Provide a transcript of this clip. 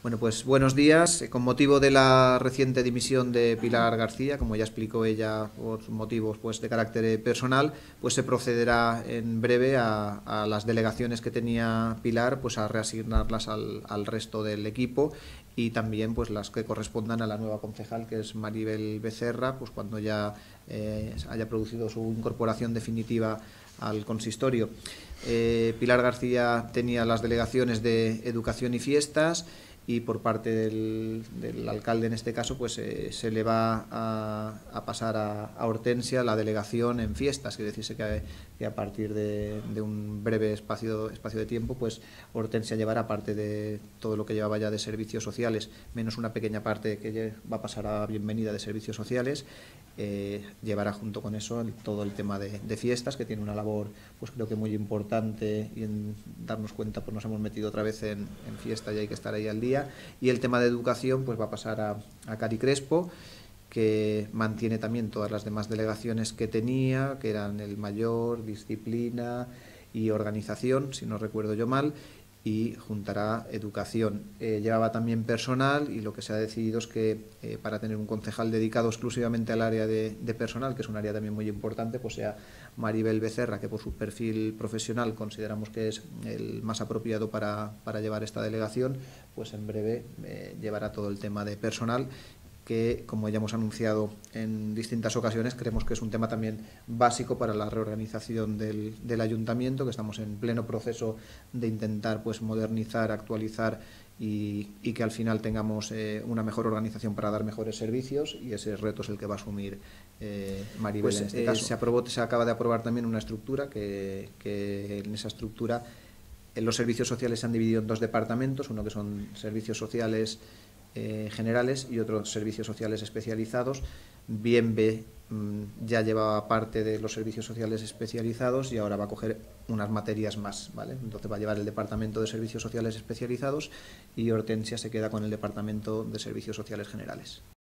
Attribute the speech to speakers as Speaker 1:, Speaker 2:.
Speaker 1: Bueno, pues buenos días. Con motivo de la reciente dimisión de Pilar García, como ya explicó ella por motivos pues, de carácter personal, pues se procederá en breve a las delegaciones que tenía Pilar, pues a reasignarlas al resto del equipo y también pues las que correspondan a la nueva concejal, que es Maribel Becerra, pues cuando ya haya producido su incorporación definitiva al consistorio. Pilar García tenía las delegaciones de Educación y Fiestas, y por parte del alcalde en este caso pues se le va a pasar a Hortensia la delegación en fiestas, quiere decirse que a partir de un breve espacio de tiempo pues Hortensia llevará parte de todo lo que llevaba ya de servicios sociales, menos una pequeña parte que va a pasar a bienvenida de servicios sociales. Llevará junto con eso todo el tema de fiestas, que tiene una labor pues creo que muy importante, y en darnos cuenta pues nos hemos metido otra vez en fiesta y hay que estar ahí al día. Y el tema de educación pues va a pasar a Cari Crespo, que mantiene también todas las demás delegaciones que tenía, que eran el mayor, disciplina y organización, si no recuerdo yo mal, y juntará educación. Llevaba también personal, y lo que se ha decidido es que para tener un concejal dedicado exclusivamente al área de personal, que es un área también muy importante, pues sea Maribel Becerra, que por su perfil profesional consideramos que es el más apropiado para llevar esta delegación, pues en breve llevará todo el tema de personal, que, como ya hemos anunciado en distintas ocasiones, creemos que es un tema también básico para la reorganización del ayuntamiento, que estamos en pleno proceso de intentar pues modernizar, actualizar y que al final tengamos una mejor organización para dar mejores servicios, y ese reto es el que va a asumir Maribel pues, en este caso. Se acaba de aprobar también una estructura que en esa estructura los servicios sociales se han dividido en dos departamentos, uno que son servicios sociales generales y otros servicios sociales especializados. Bienve ya llevaba parte de los servicios sociales especializados y ahora va a coger unas materias más, ¿vale? Entonces va a llevar el departamento de servicios sociales especializados y Hortensia se queda con el departamento de servicios sociales generales.